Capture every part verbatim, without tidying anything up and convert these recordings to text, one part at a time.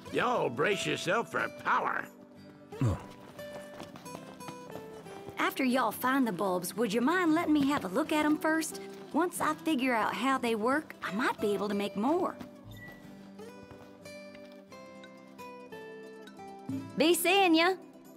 Yo, brace yourself for power. Oh. After y'all find the bulbs, would you mind letting me have a look at them first? Once I figure out how they work, I might be able to make more. Be seeing ya.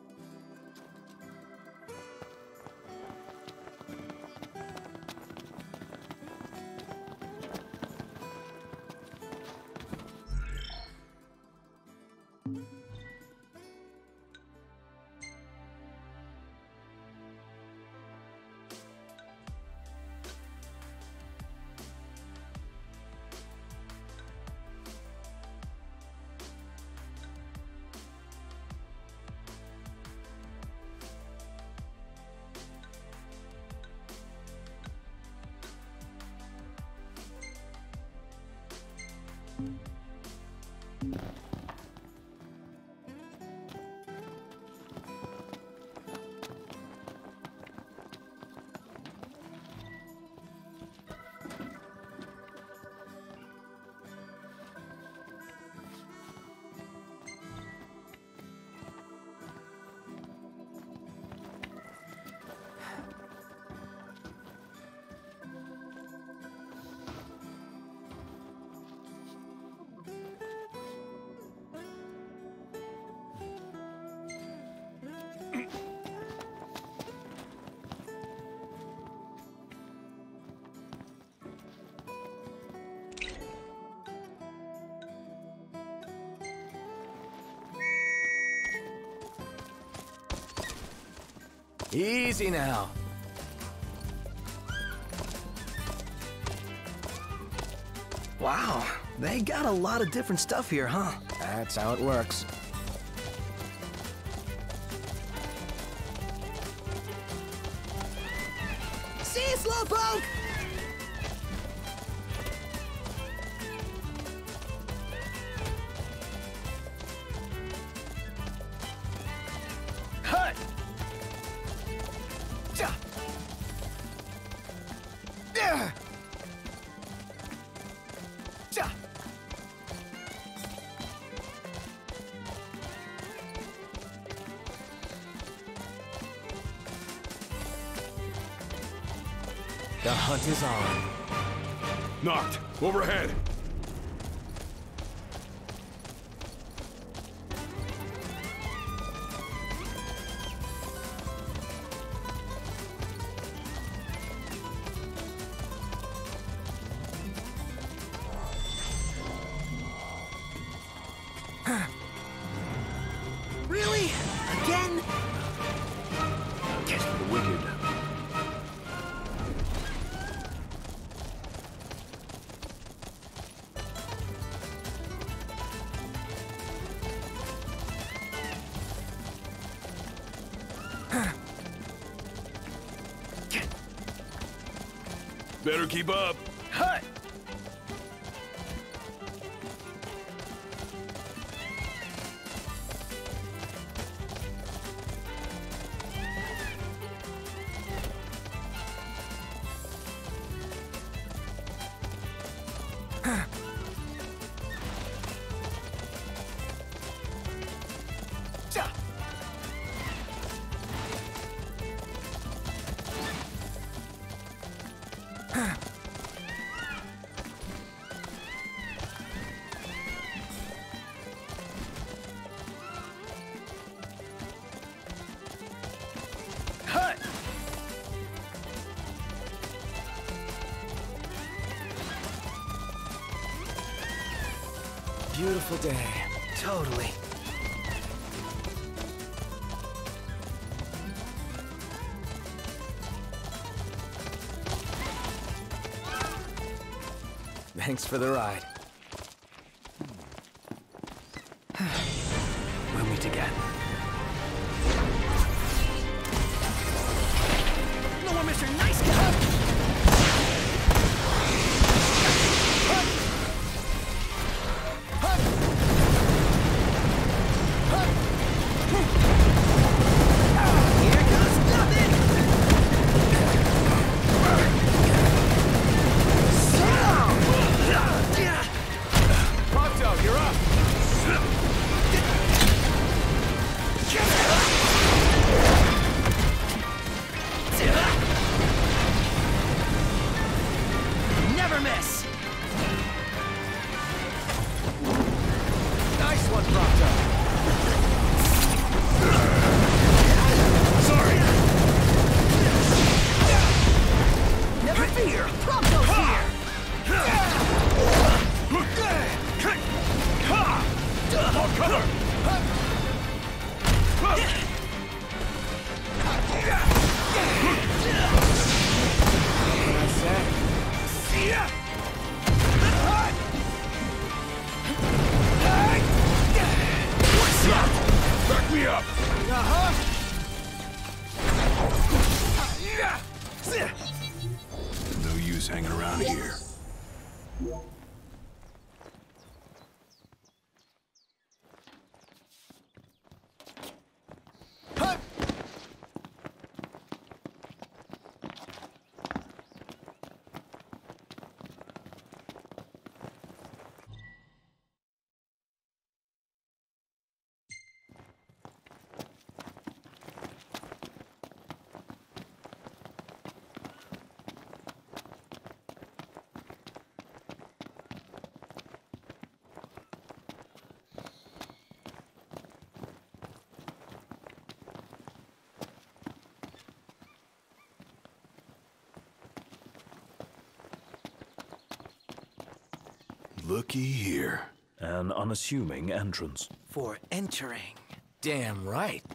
Easy now. Wow, they got a lot of different stuff here, huh? That's how it works. See you, Slowpoke! Hut! Ja! Yeah! Ja! The hunt is on. Knocked. Overhead. Really? Again? Catch the wicked. Better keep up. Hut! Ja! Hut! Beautiful day. Totally. Thanks for the ride. We'll meet again. No more Mister Nice Guy! Here goes nothing! So! miss! Nice one, Proctor! Sorry! Never fear! Prompto's here! On cover! Back me up! Uh-huh! No use hanging around here. Looky here. An unassuming entrance. For entering. Damn right.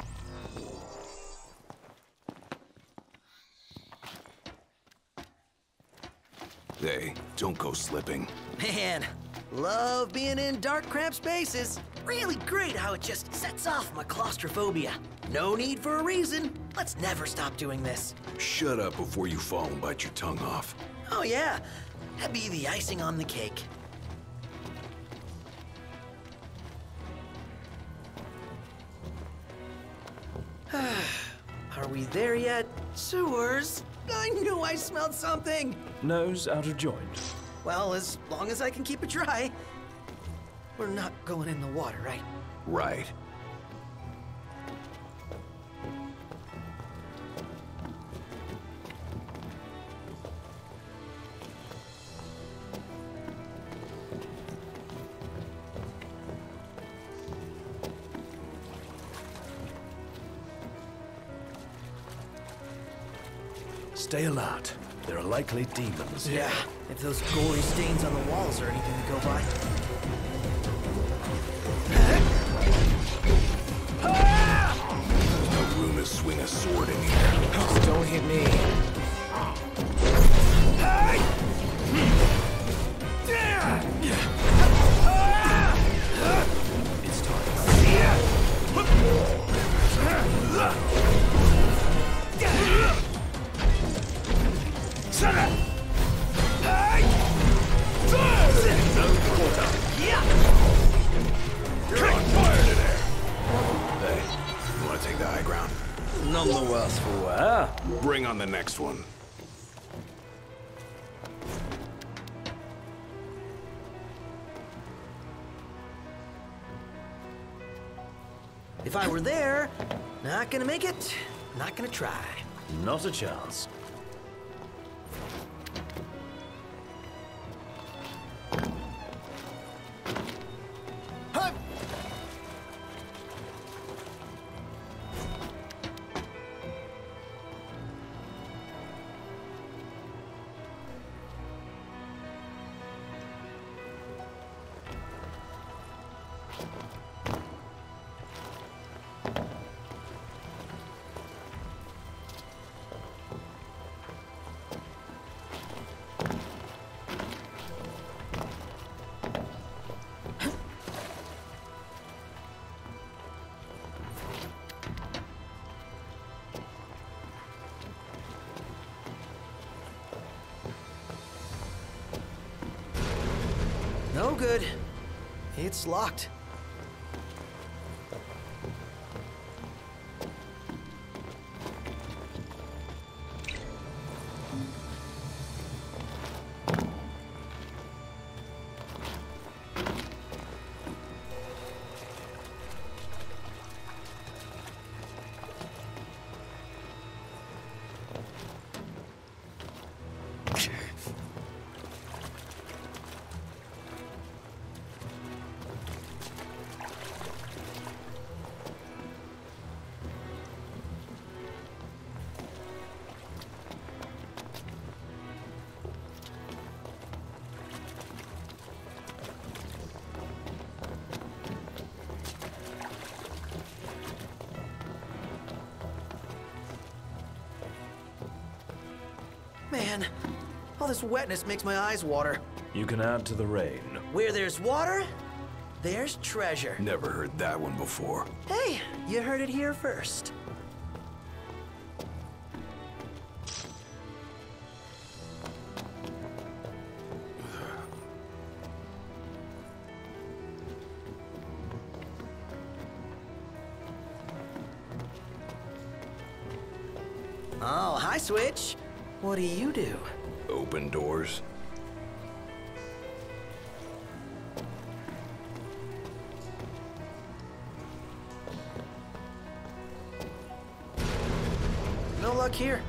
Hey, don't go slipping. Man, love being in dark, cramped spaces. Really great how it just sets off my claustrophobia. No need for a reason. Let's never stop doing this. Shut up before you fall and bite your tongue off. Oh yeah, that'd be the icing on the cake. Are we there yet? Sewers? I knew I smelled something! Nose out of joint. Well, as long as I can keep it dry. We're not going in the water, right? Right. Stay alert. There are likely demons here. Yeah, if those gory stains on the walls are anything to go by. There's no room to swing a sword in here. Just don't hit me. It's time. You're on fire today. Hey, you want to take the high ground? None the worse for wear. Bring on the next one. If I were there, not gonna make it, not gonna try. Not a chance. No good. It's locked. man. All this wetness makes my eyes water. You can add to the rain. Where there's water, there's treasure. Never heard that one before. Hey, you heard it here first. Oh, hi, Switch. What do you do? Open doors. No luck here.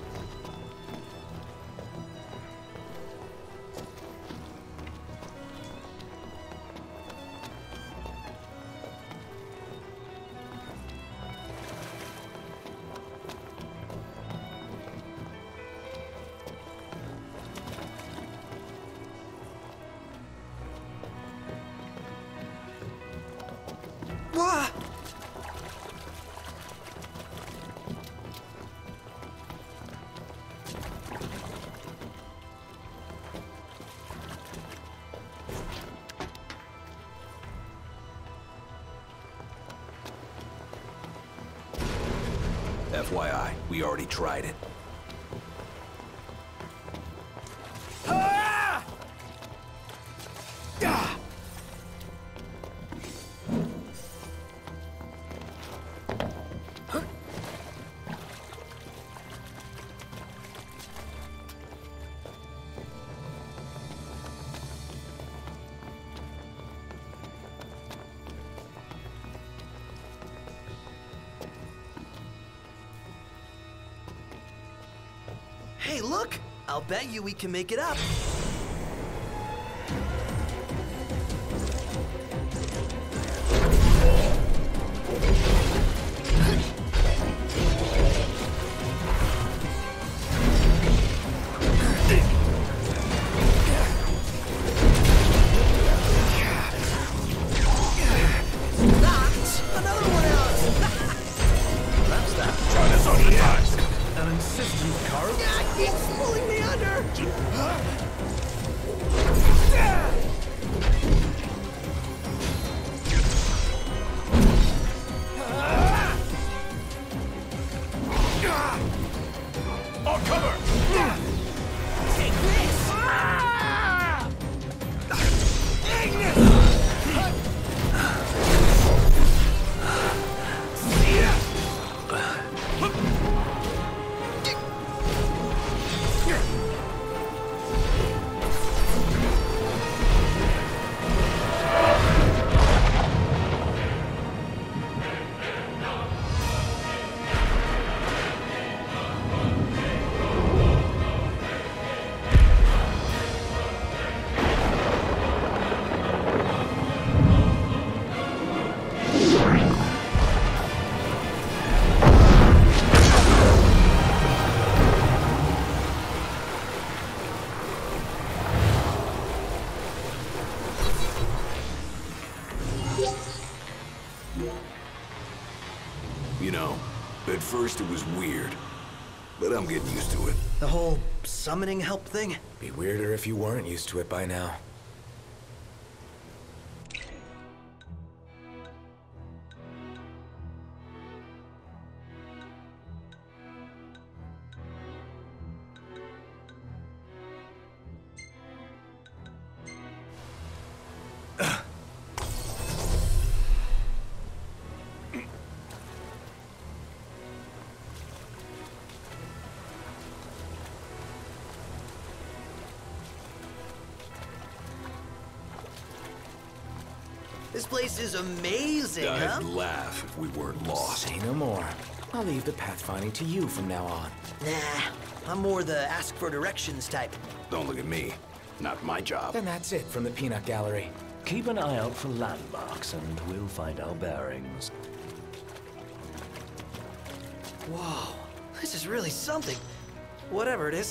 Wah! F Y I, we already tried it. Ah! Ah! Hey, look! I'll bet you we can make it up. Knocked another one out! That's that. Try this on the desk. An insistent card. Yeah, he's pulling me under! I'll cover. Take this! You know, at first it was weird, but I'm getting used to it. The whole summoning help thing? Be weirder if you weren't used to it by now. This place is amazing, I'd huh? laugh if we weren't lost. Say no more. I'll leave the pathfinding to you from now on. Nah, I'm more the ask for directions type. Don't look at me. Not my job. Then that's it from the peanut gallery. Keep an eye out for landmarks, and we'll find our bearings. Whoa, this is really something. Whatever it is.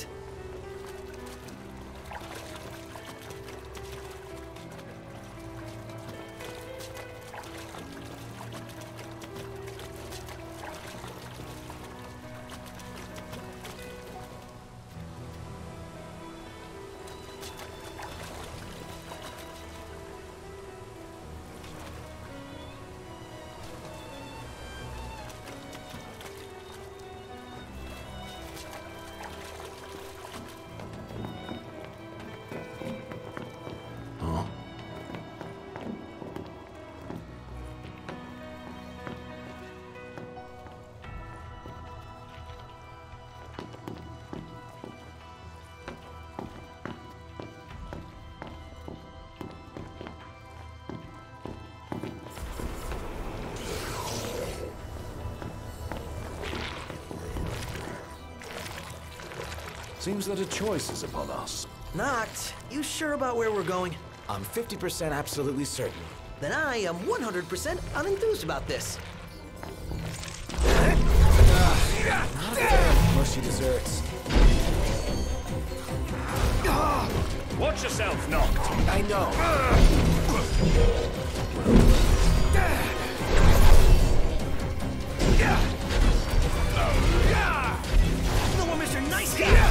Seems that a choice is upon us. Noct, you sure about where we're going? I'm fifty percent absolutely certain. Then I am one hundred percent unenthused about this. Not again, mushy desserts. Watch yourself, Noct. I know. No more Mister Nice Guy!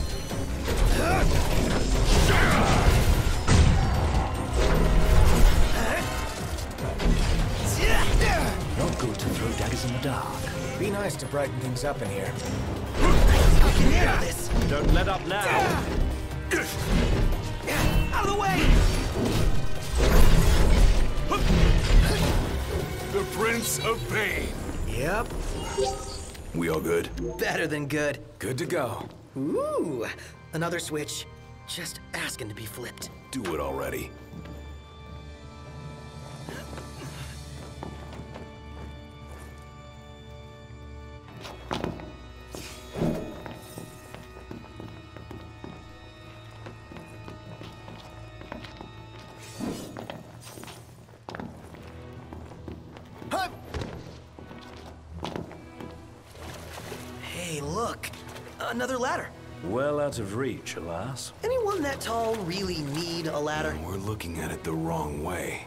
Not good to throw daggers in the dark. Be nice to brighten things up in here. I can handle this! Don't let up now. Out of the way! The Prince of Pain. Yep, We all good? better than good. Good to go. Ooh, another switch. Just asking to be flipped. Do it already. Hey, look. Another ladder. Well out of reach, alas. Anyone that tall really need a ladder? We're looking at it the wrong way.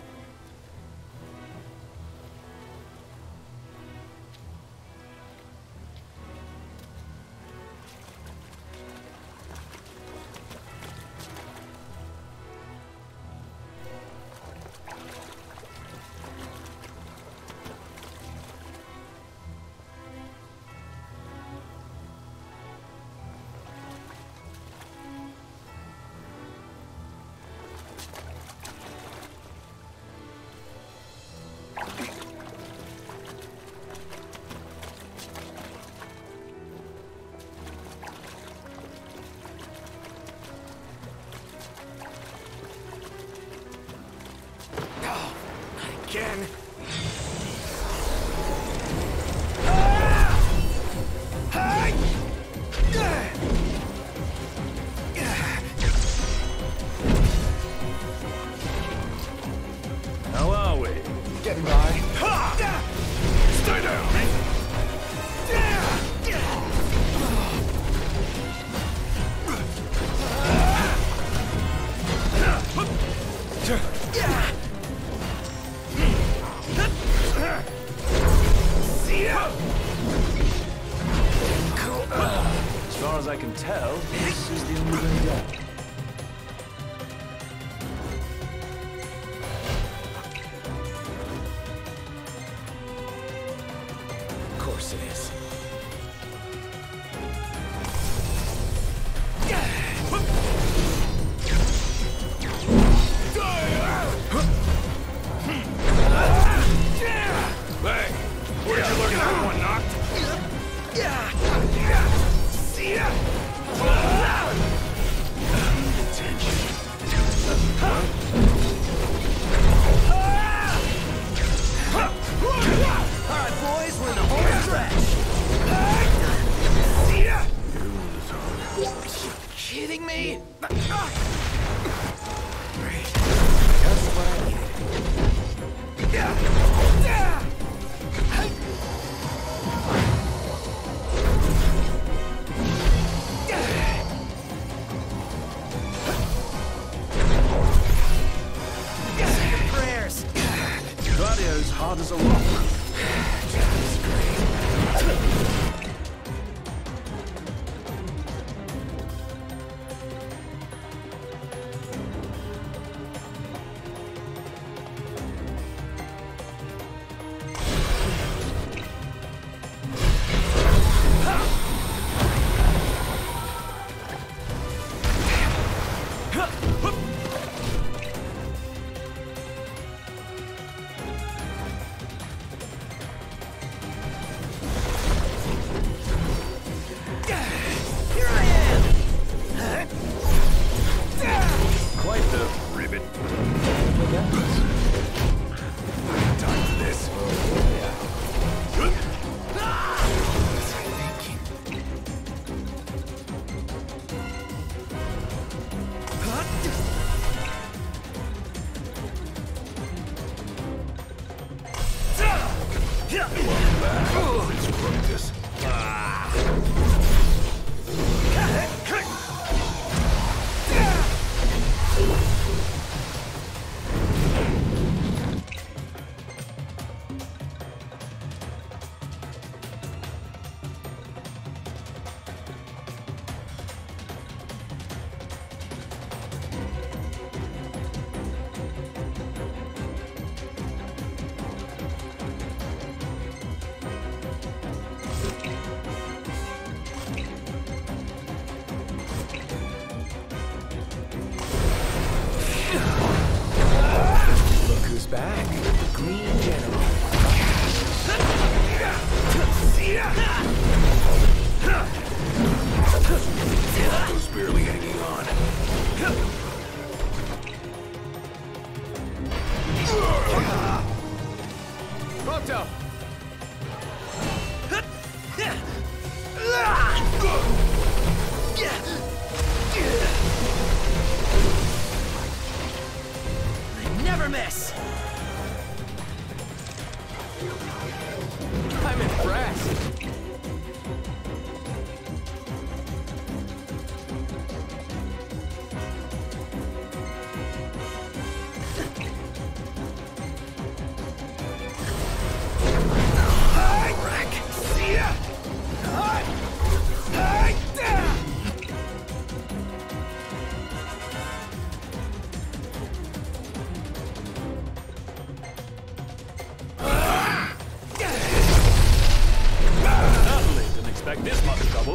Again. How are we? Getting by. Stay down! As far as I can tell, this is the only way down. Of course it is. Hey, where'd you learn that one, Noct? Alright, boys, we're in the home stretch. Kidding me? Just what I needed. Prayers. Gladio's hard as a rock. back. The Green General. Who's barely hanging on. Pronto! I never miss. I'm impressed. Expect this much trouble.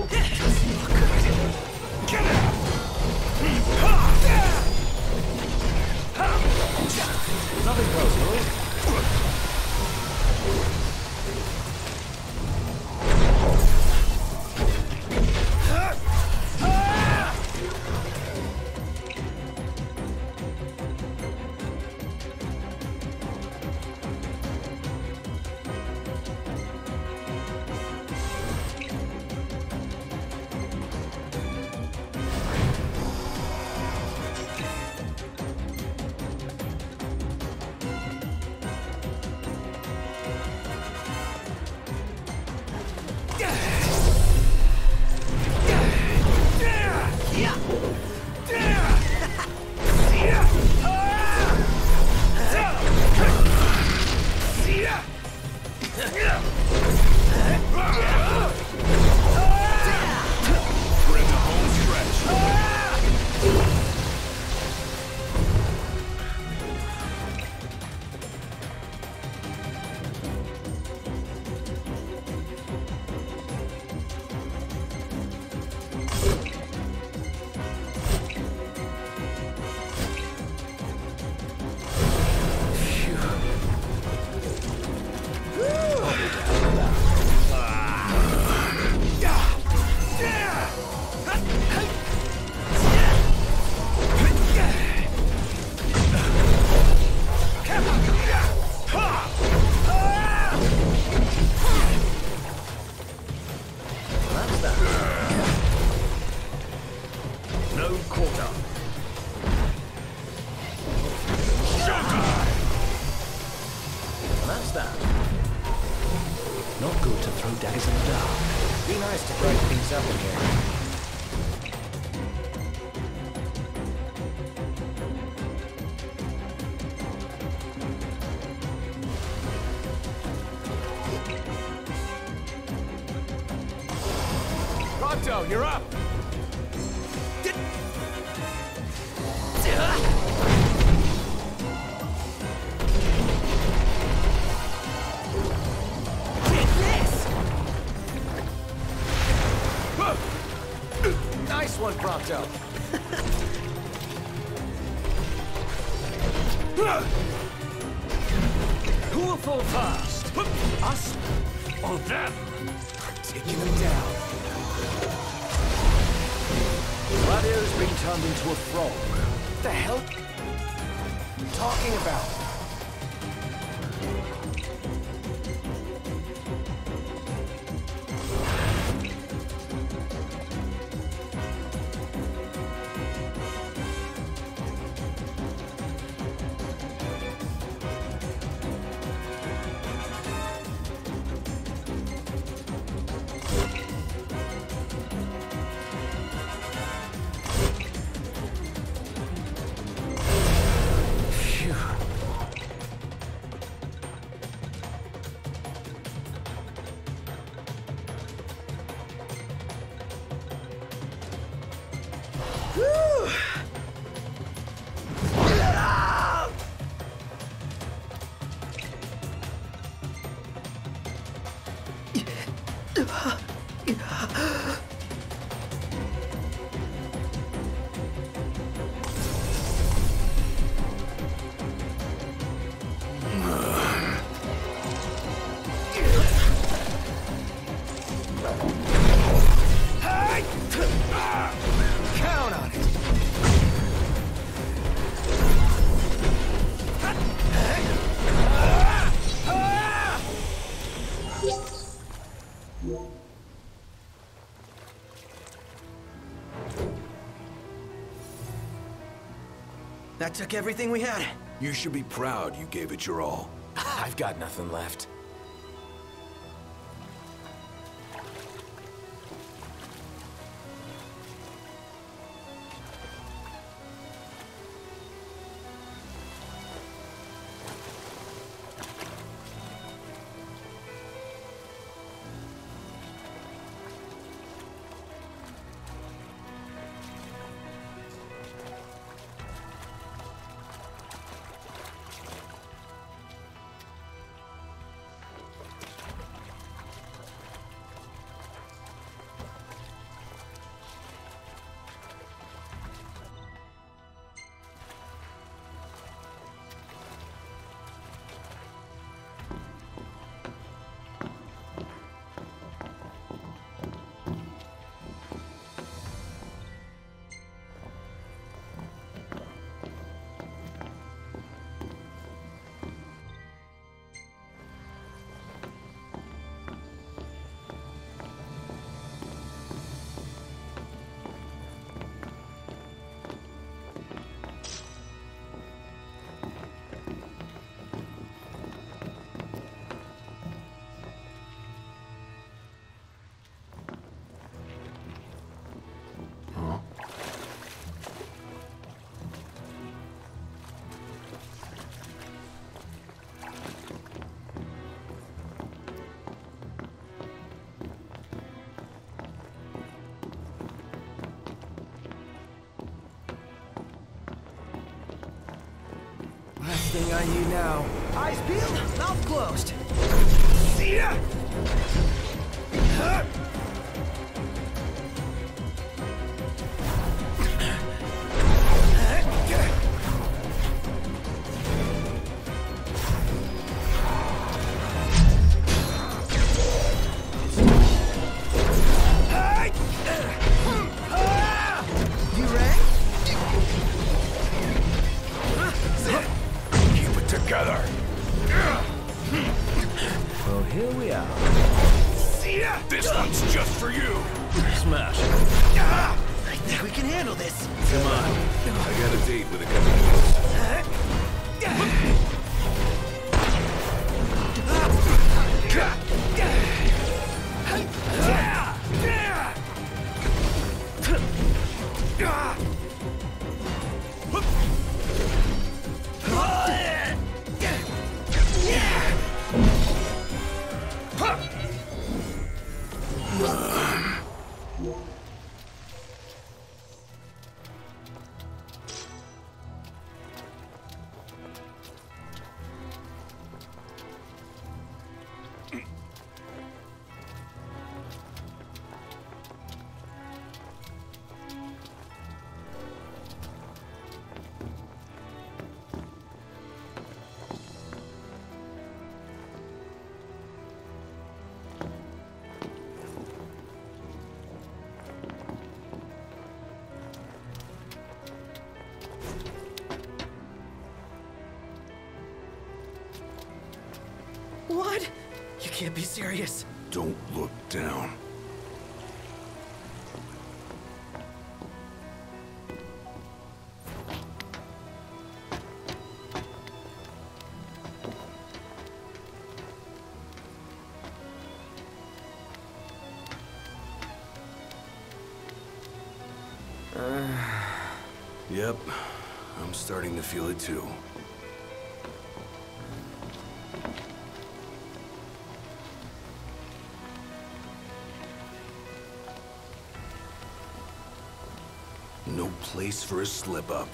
Nothing personal. Not good to throw daggers in the dark. Be nice to break things up in here. Pronto, you're up! Nice one, Pronto. Who will fall first? Us or them? Taking them down. Gladio's been turned into a frog. What the hell are you talking about? That took everything we had. You should be proud you gave it your all. I've got nothing left. Last thing I need now. Eyes peeled, mouth closed. See ya! Huh. You ready? Keep it together. Well, here we are. See ya! This one's just for you. Smash. I think we can handle this. Come on. I got a date with a couple of What? You can't be serious. Don't look down. Yep, I'm starting to feel it too. No place for a slip-up.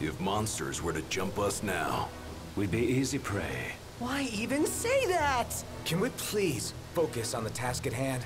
If monsters were to jump us now, We'd be easy prey. Why even say that? Can we please focus on the task at hand?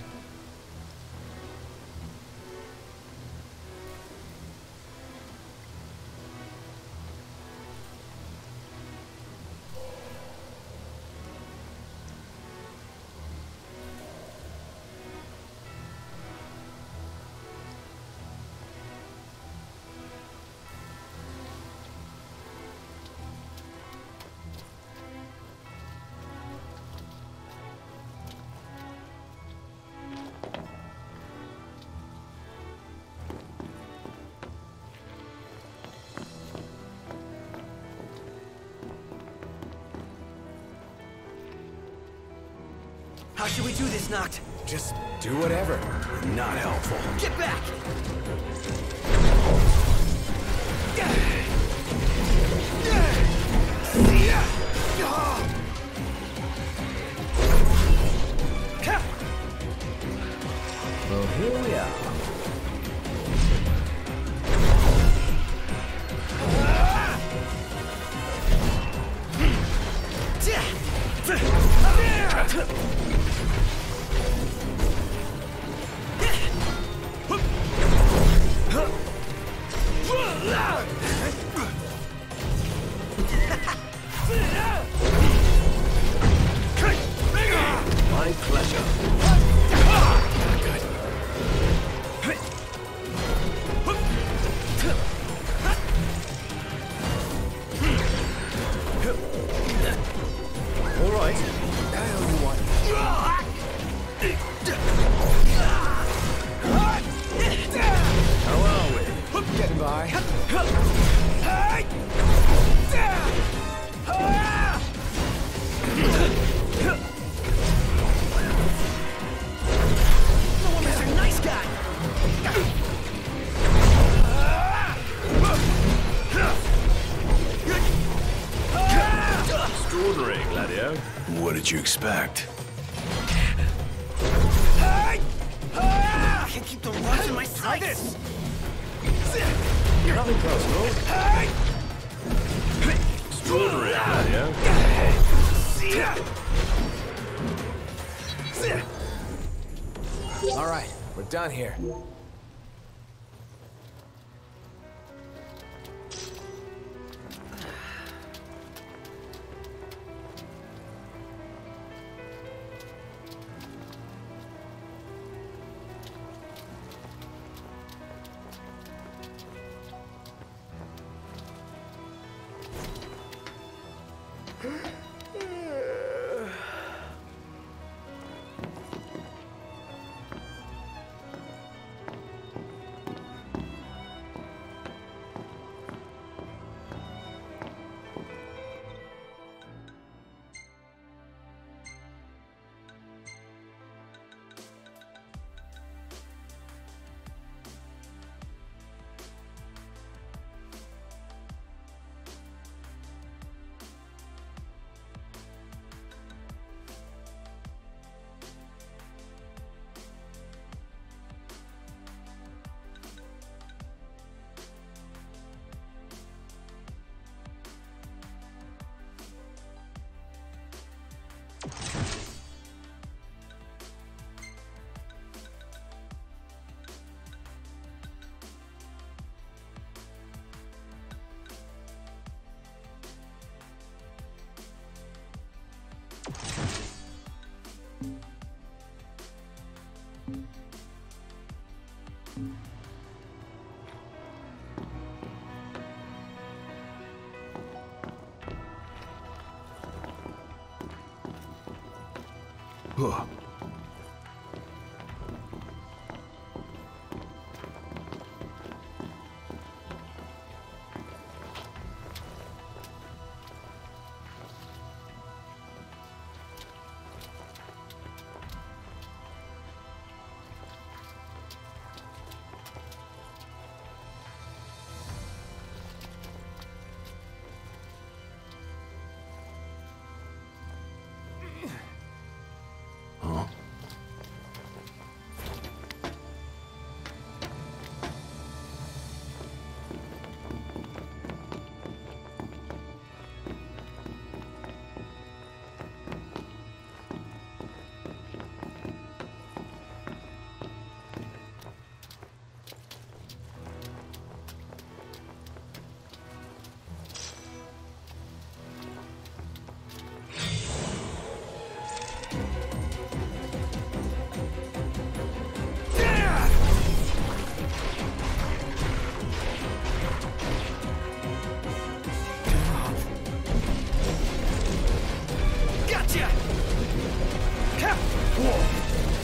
How should we do this, Noct? Just do whatever. not helpful. Get back! Well, here we are. My pleasure. All right. I owe you one. How are we? Getting by. No wonder you're a nice guy! Extraordinary, Gladio. What did you expect? I can't keep the runs in my sights! Nothing personal. Extraordinary, Gladio. All right, we're done here. Huh.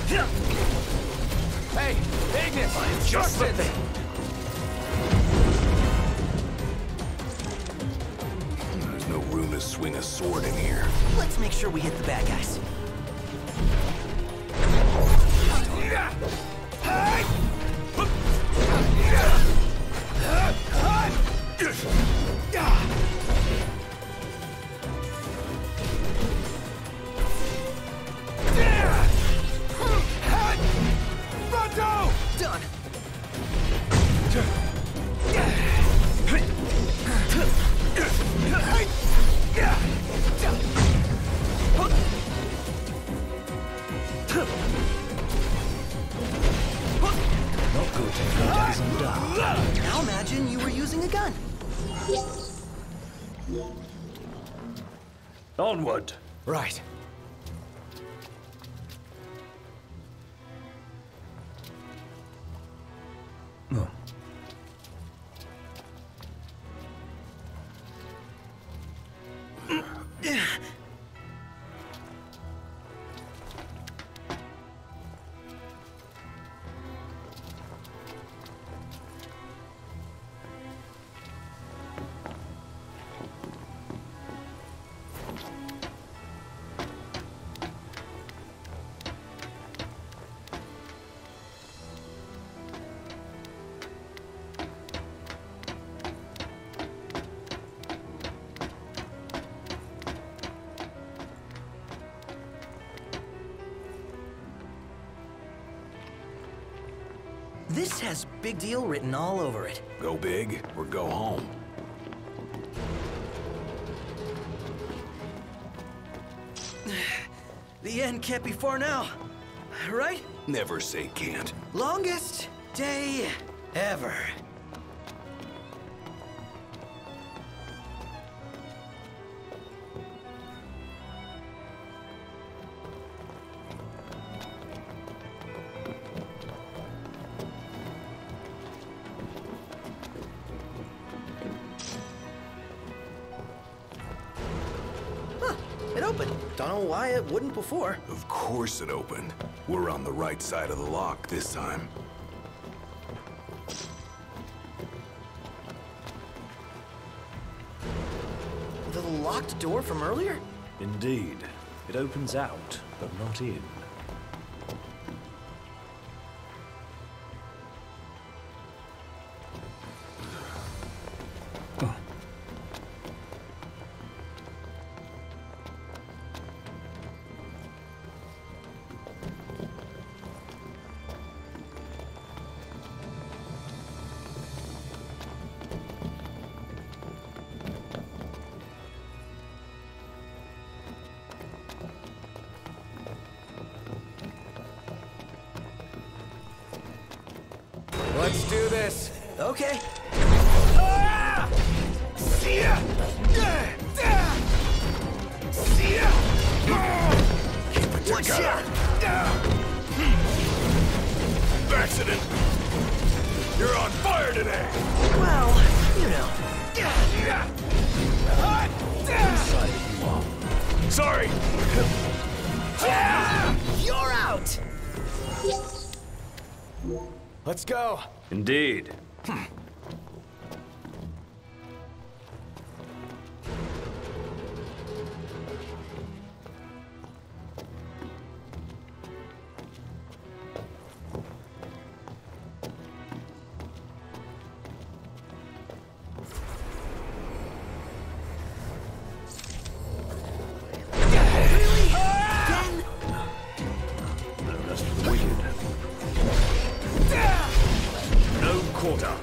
Hey, Ignis! I'm just the thing. There's no room to swing a sword in here. Let's make sure we hit the bad guys. Done. Not good to have days and dark. Now imagine you were using a gun. Onward. Right. Oh. This has big deal written all over it. Go big or go home. The end can't be far now, right? Never say can't. Longest day ever. It opened. Don't know why it wouldn't before. Of course it opened. We're on the right side of the lock this time. The locked door from earlier? Indeed. It opens out, but not in. Let's do this. Okay. Ah! See ya! See ya! Keep it One together. shot. Accident! You're on fire today! Well, you know. Sorry! You're out! Let's go. Indeed. No rest for the wicked. No quarter.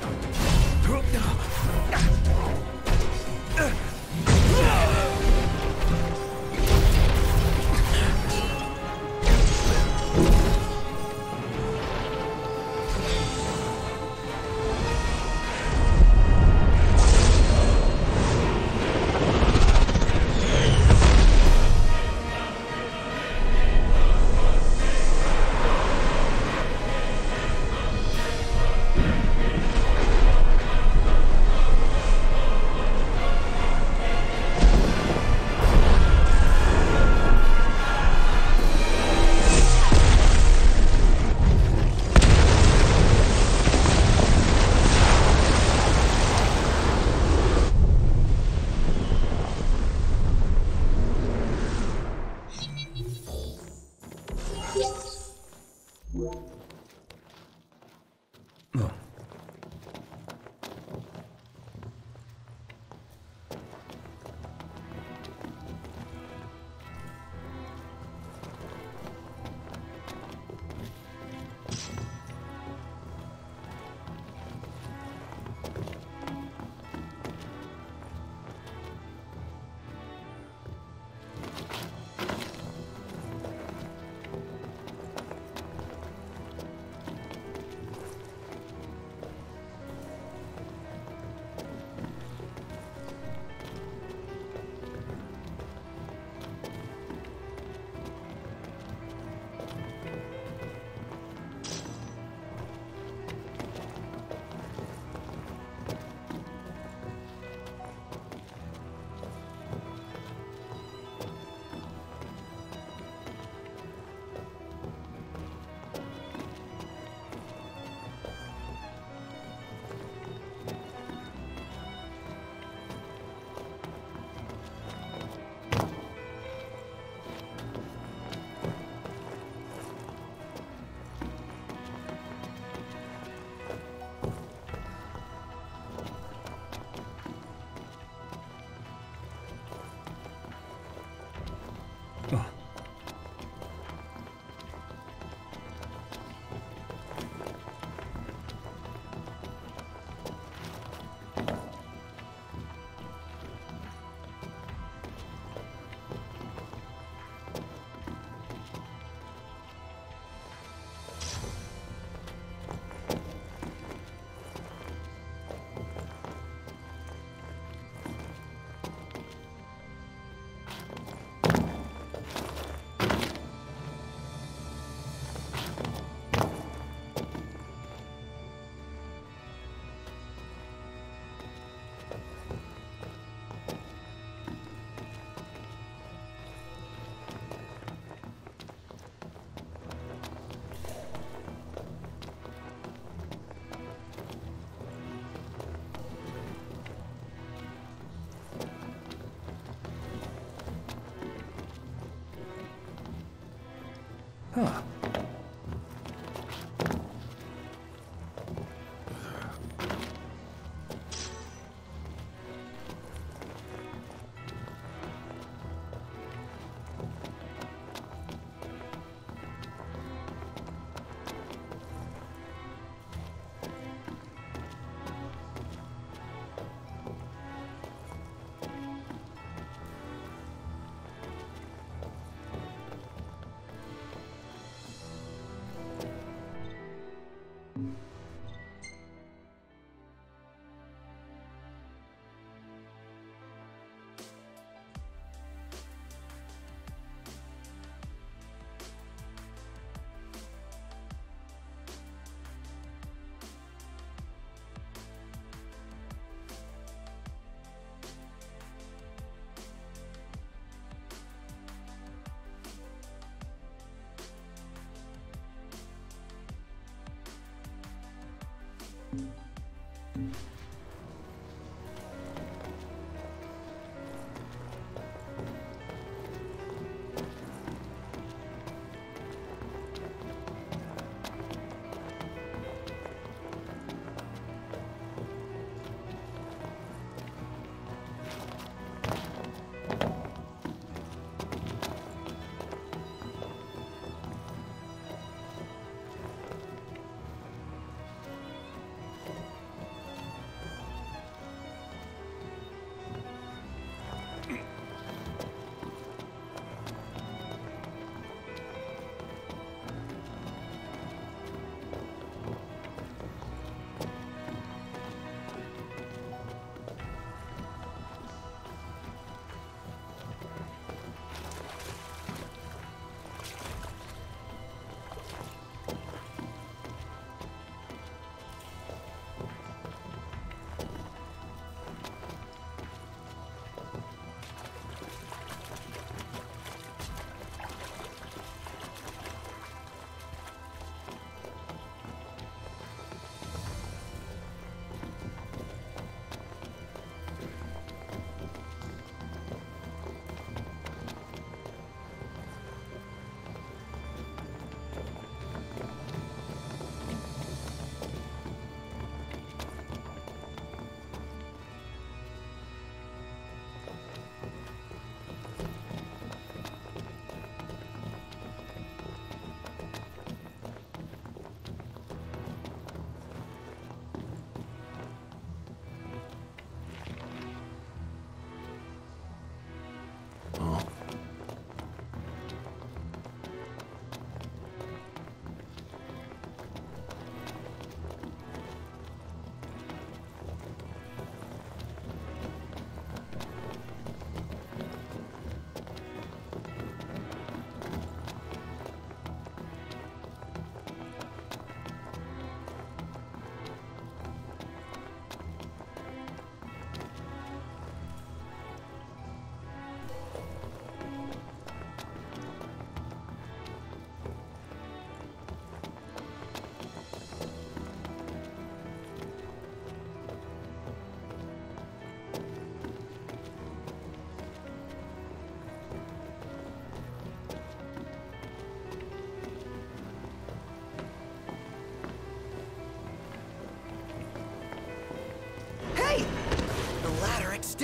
Huh.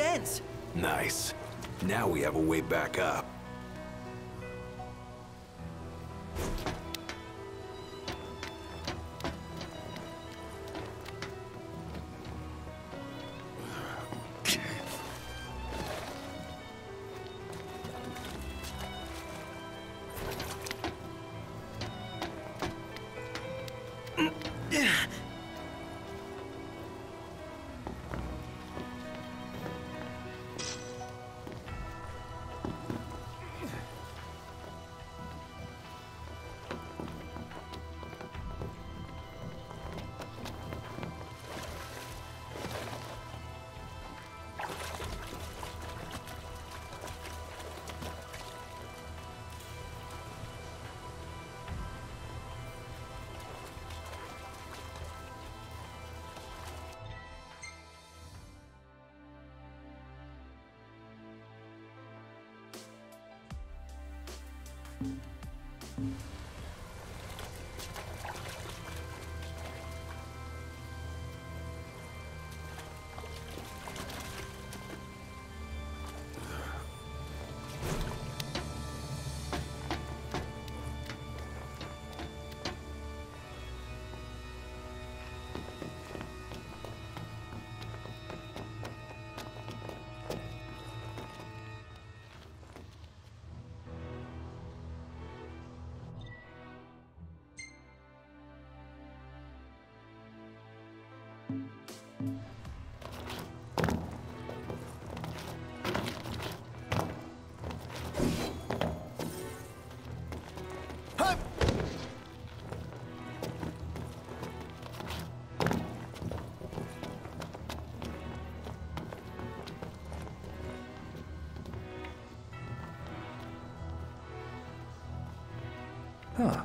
ends. Nice. Now we have a way back up. Huh.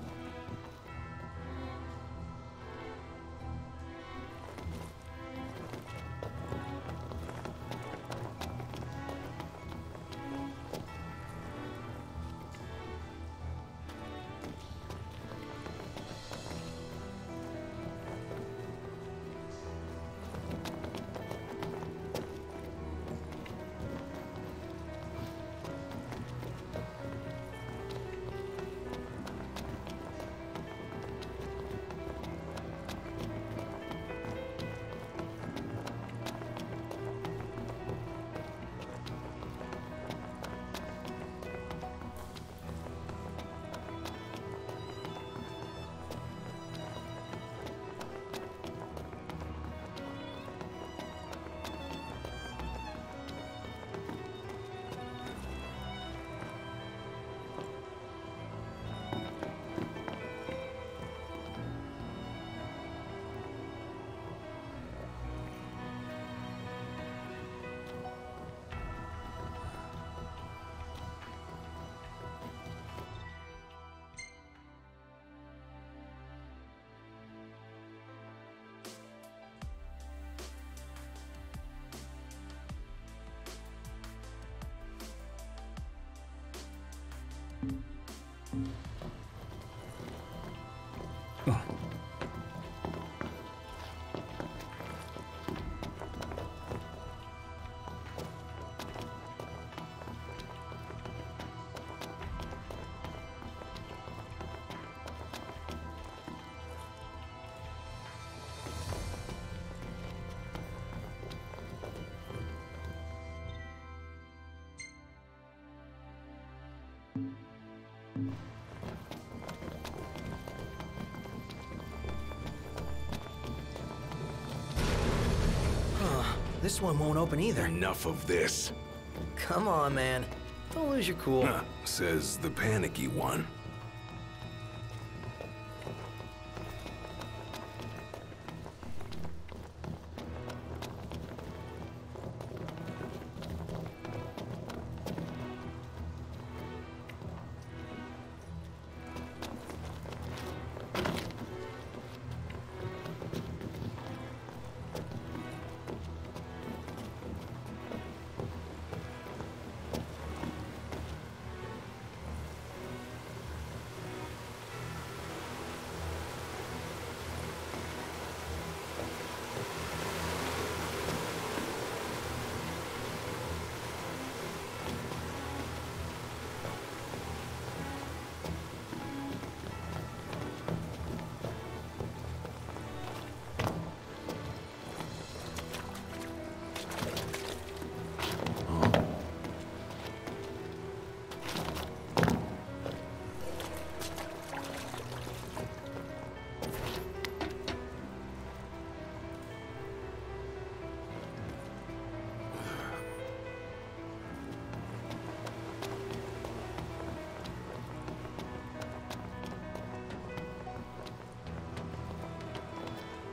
This one won't open either. Enough of this. Come on, man. Don't lose your cool. Huh, says the panicky one.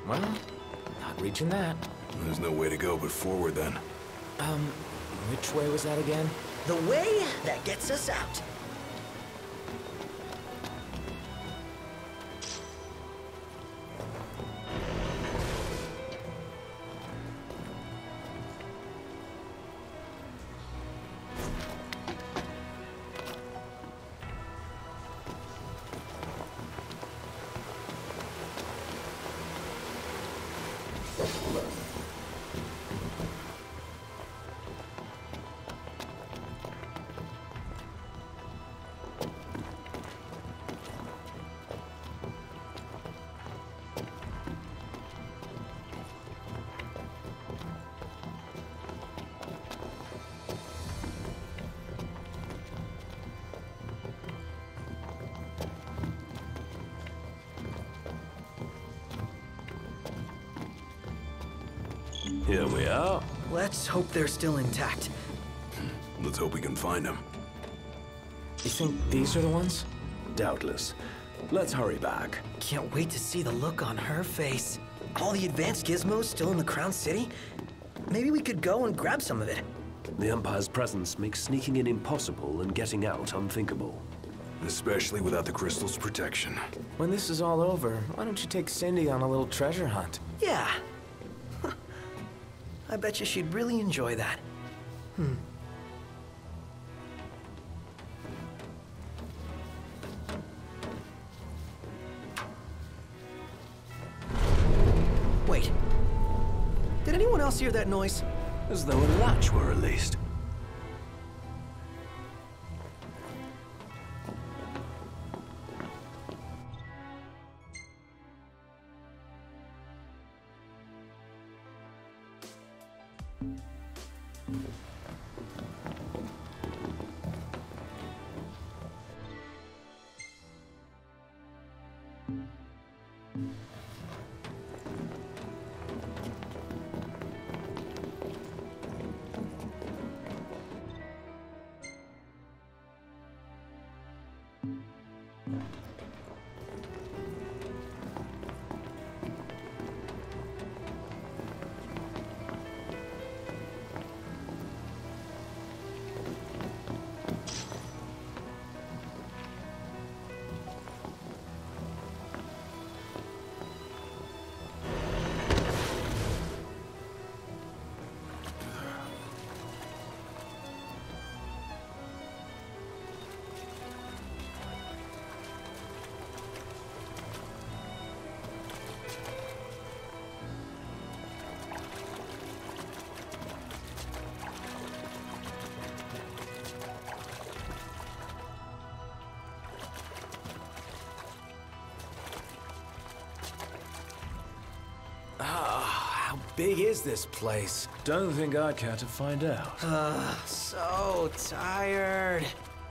Well, not reaching that. There's no way to go but forward then. Um, which way was that again? The way that gets us out. Here we are. Let's hope they're still intact. Let's hope we can find him. You think these are the ones? Doubtless. Let's hurry back. Can't wait to see the look on her face. All the advanced gizmos still in the Crown City? Maybe we could go and grab some of it. The Empire's presence makes sneaking in impossible and getting out unthinkable. Especially without the crystal's protection. When this is all over, why don't you take Cindy on a little treasure hunt? Yeah. I bet you she'd really enjoy that. Hmm. Wait. Did anyone else hear that noise? As though a latch were released. How big is this place? Don't think I'd care to find out. Ugh, so tired.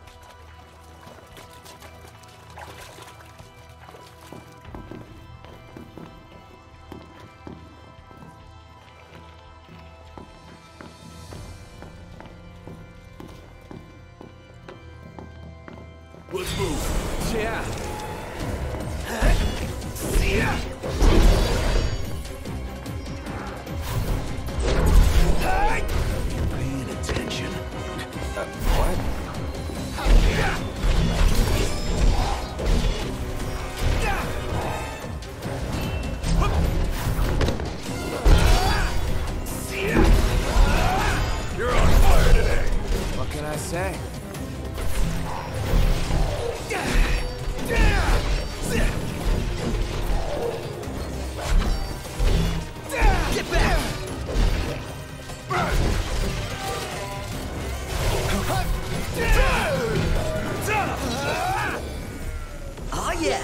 Let's move. Yeah. Paying attention. Uh, what? You're on fire today. What can I say? Get back! Oh yeah!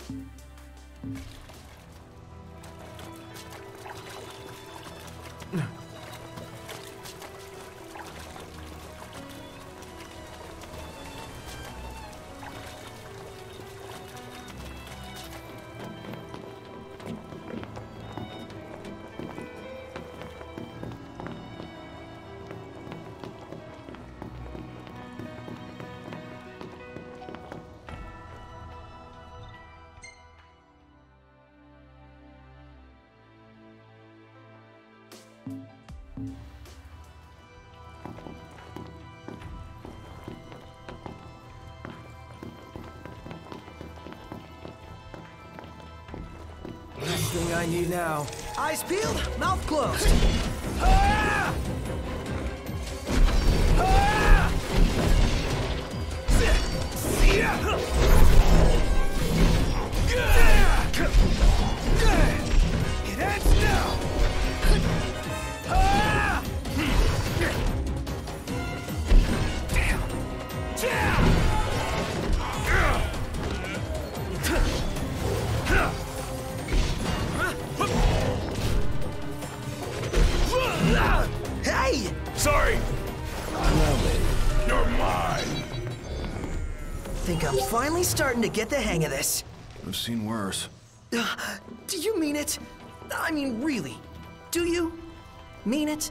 Last thing I need now. Eyes peeled, mouth closed. It ends now! Hey! Sorry! Well then. You're mine! Think I'm finally starting to get the hang of this. I've seen worse. Uh, do you mean it? I mean, really? Do you mean it?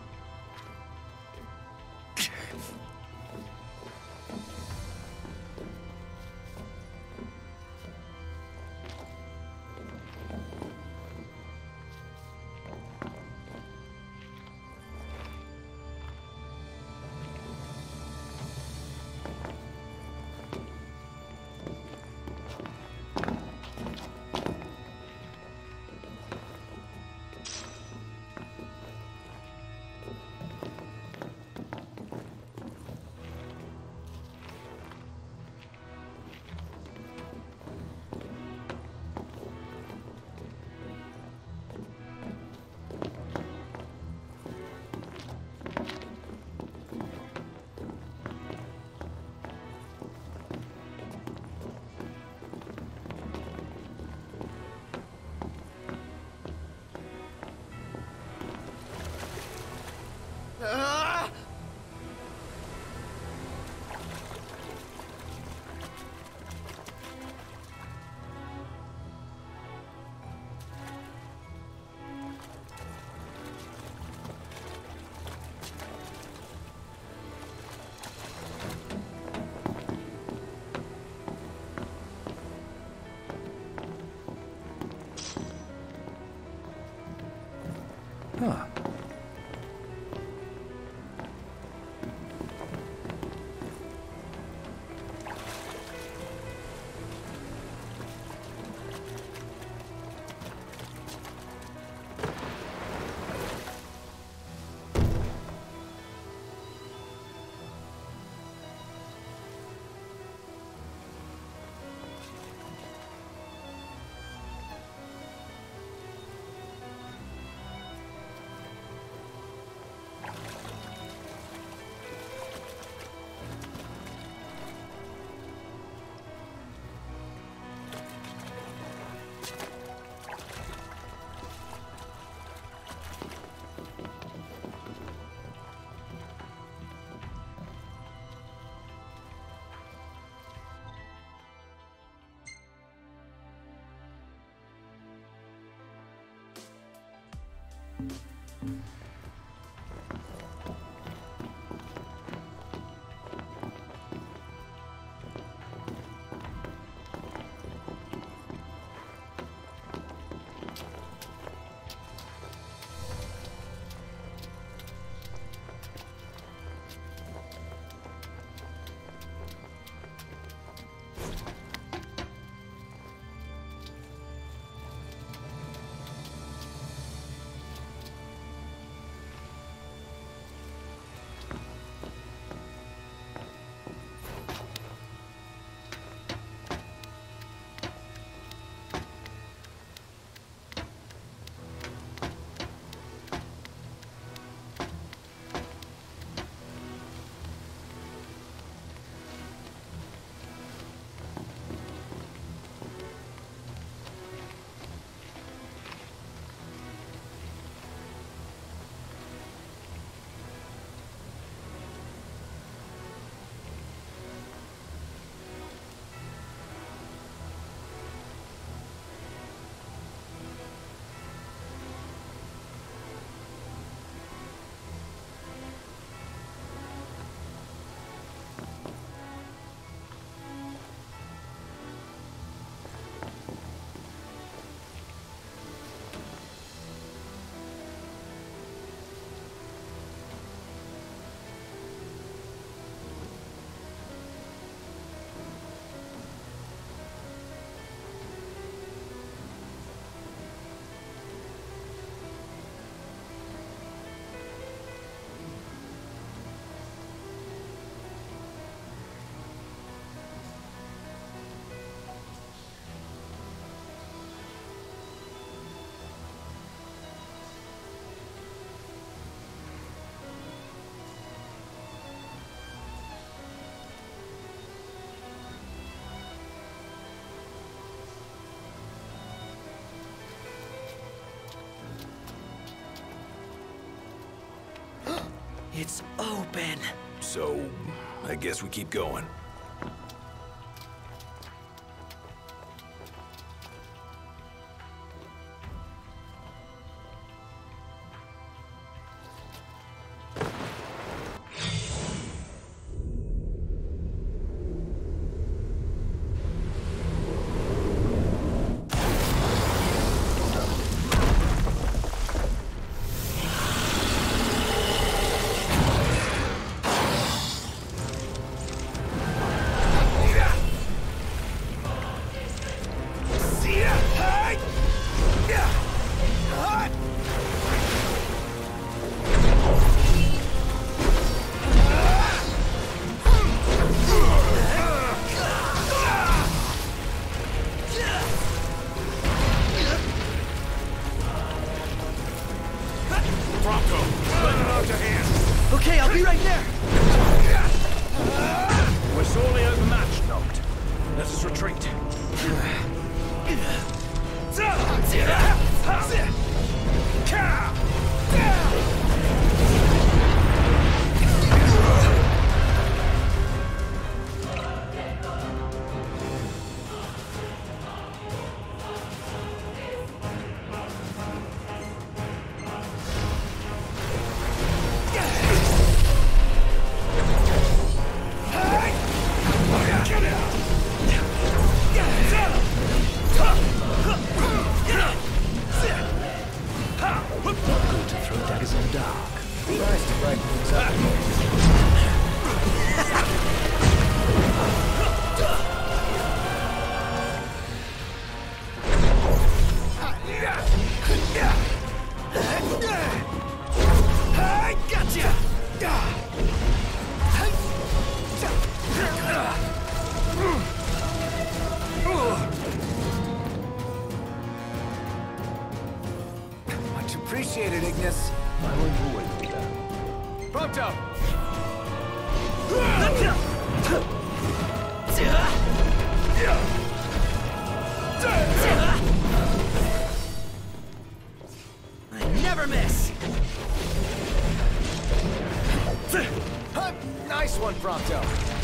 Huh. It's open. So, I guess we keep going. Okay, I'll be right there. We're sorely overmatched, Noct. Let us retreat. Good to throw daggers in the dark. Nice to brighten things up. Much appreciated, Ignis. I will always be there. Prompto! I never miss. Huh, nice one, Prompto.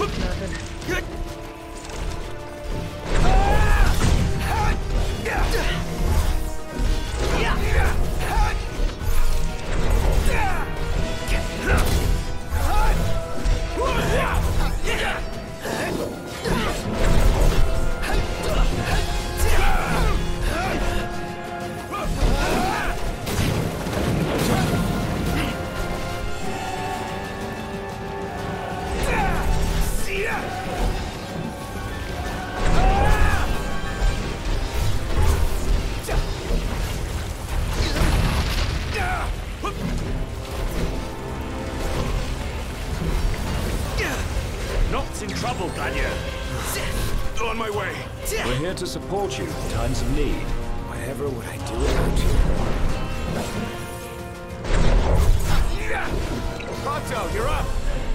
Noct's in trouble, Playin. On my way. We're here to support you in times of need. Whatever would I do without you? Prompto, you're up!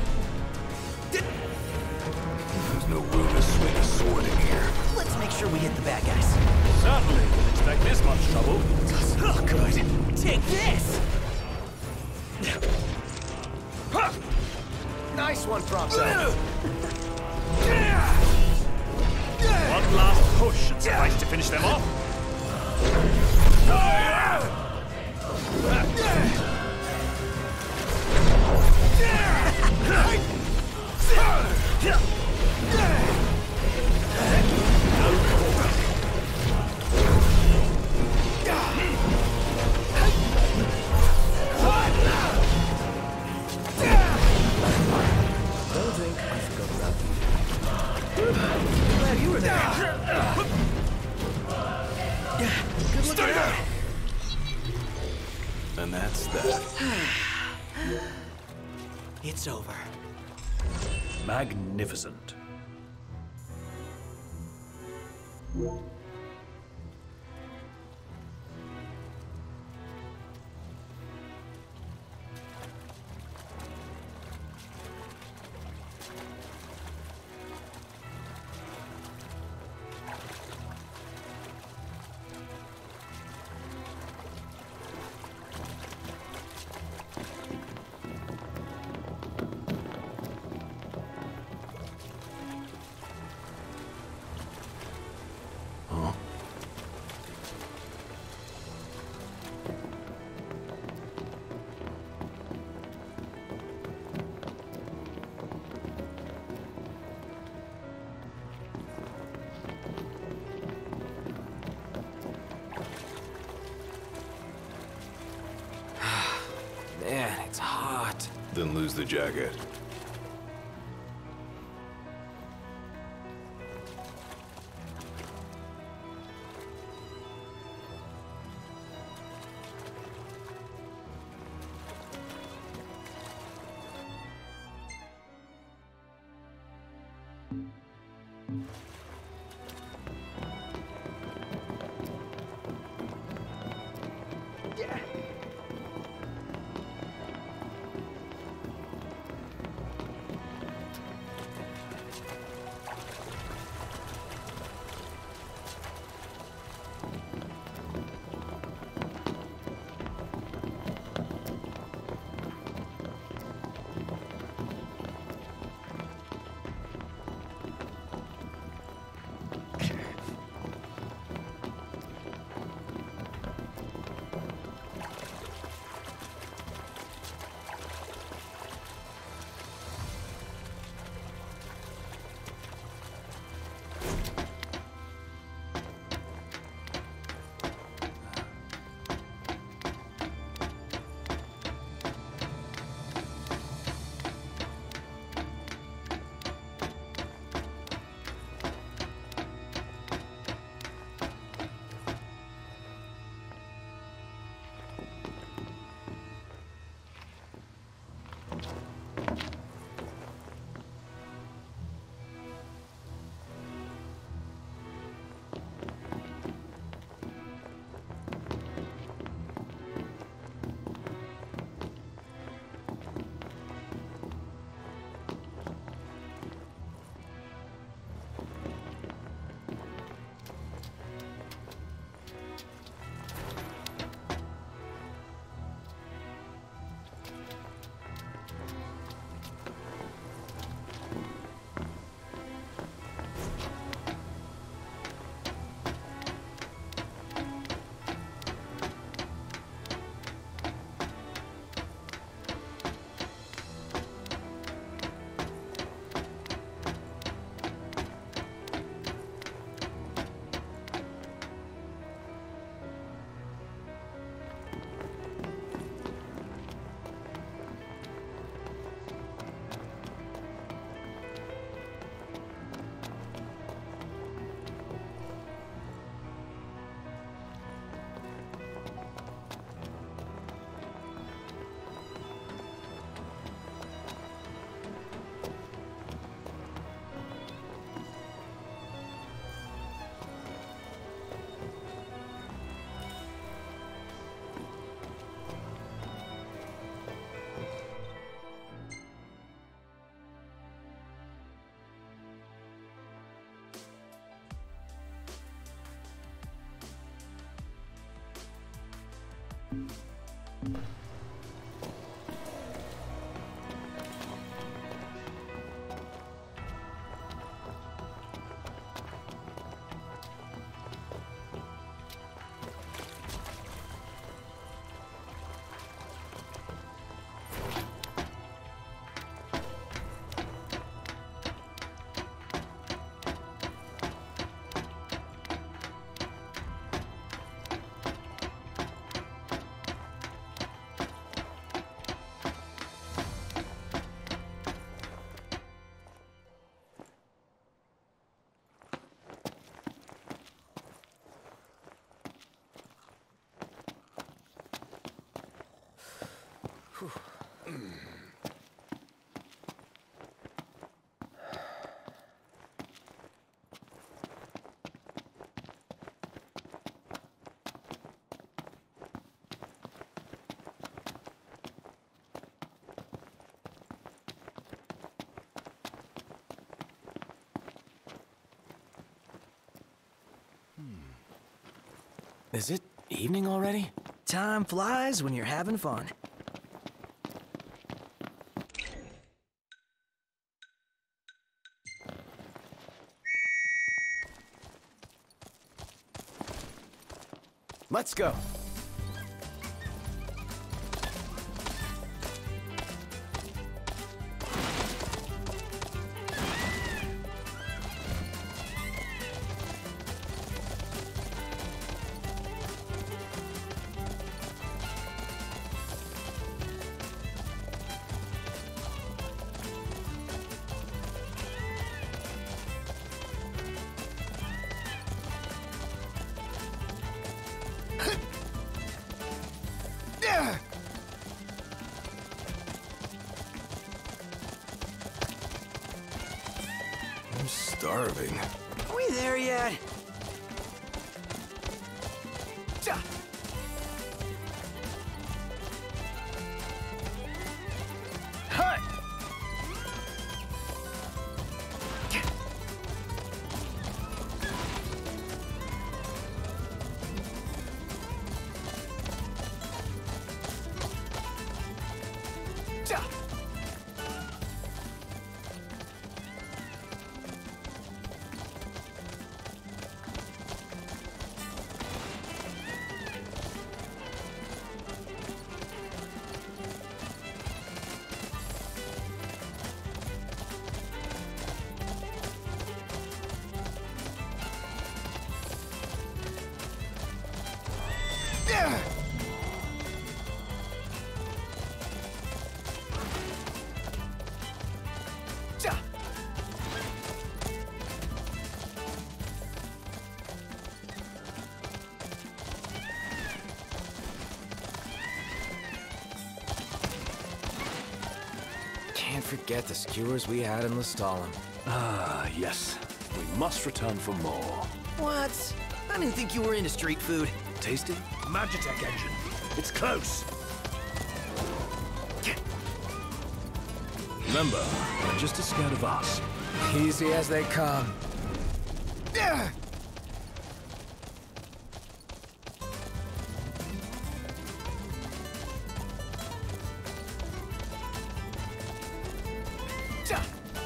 There's no room to swing a sword in here. Let's make sure we hit the bad guys. Certainly didn't expect this much trouble. Oh, good. Take this. Nice one, Prompto. One last push and suffice to finish them off. Don't think I forgot about you. Glad you were there. Good looking out. And that's that. It's over. Magnificent. man, it's hot. Then lose the jacket. Is it evening already? Time flies when you're having fun. Let's go. I'm starving. Are we there yet? Ja. Hut. Ja. Yeah. Ja. Can't forget the skewers we had in Lestalem. Ah, yes. We must return for more. What? I didn't think you were into street food. Tasty? Magitech engine. It's close. Remember, they're just as scared of us. Easy as they come. Yeah. Ja.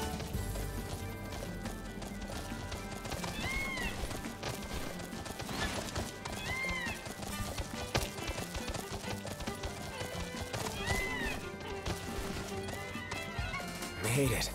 Made it.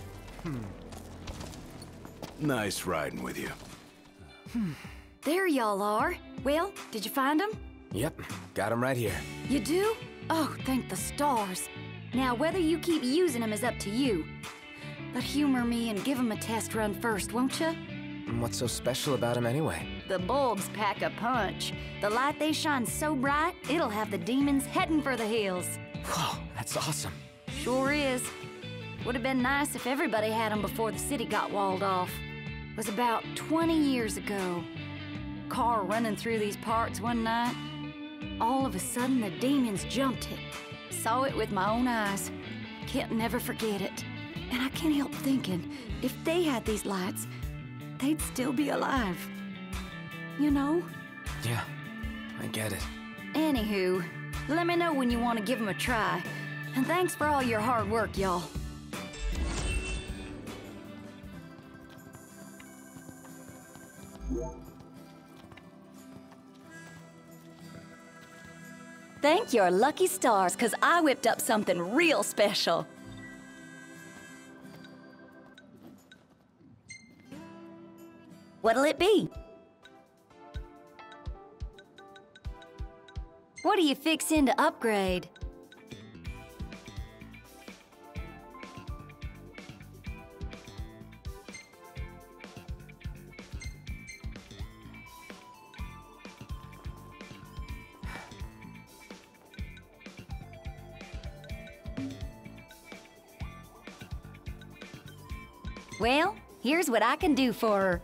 Nice riding with you. There y'all are. Well, did you find them? Yep, got him right here. You do? Oh, thank the stars. Now, whether you keep using them is up to you. But humor me and give them a test run first, won't you? What's so special about him anyway? The bulbs pack a punch. The light they shine so bright, it'll have the demons heading for the hills. Whoa, that's awesome. Sure is. Would have been nice if everybody had them before the city got walled off. It was about twenty years ago. Car running through these parts one night. All of a sudden, the demons jumped it. Saw it with my own eyes. Can't never forget it. And I can't help thinking, if they had these lights, they'd still be alive. You know? Yeah, I get it. Anywho, let me know when you want to give them a try. And thanks for all your hard work, y'all. Thank your lucky stars, because I whipped up something real special. What'll it be? What are you fixing to upgrade? Well, here's what I can do for her.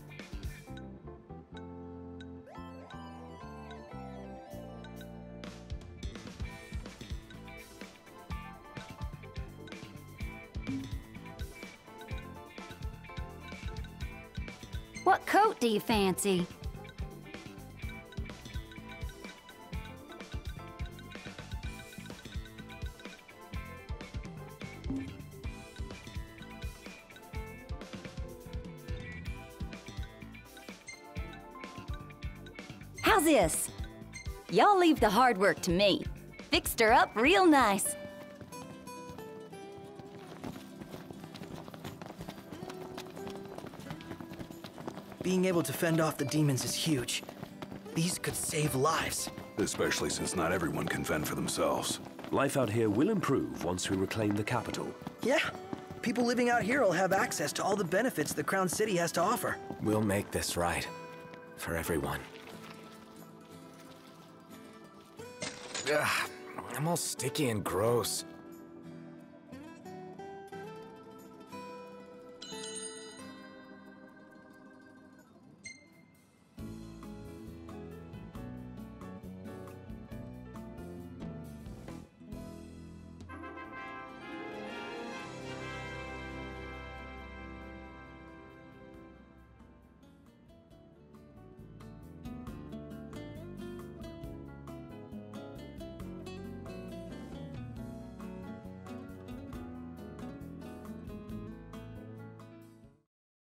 What coat do you fancy? How's this? Y'all leave the hard work to me. Fixed her up real nice. Being able to fend off the demons is huge. These could save lives. Especially since not everyone can fend for themselves. Life out here will improve once we reclaim the capital. Yeah. People living out here will have access to all the benefits the Crown City has to offer. We'll make this right. For everyone. Ugh, I'm all sticky and gross.